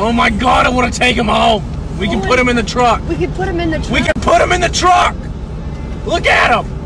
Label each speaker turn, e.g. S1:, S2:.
S1: Oh my God, I want to take him home. We can put him in the truck.
S2: We can put him in the truck.
S1: We can put him in the truck. Look at him.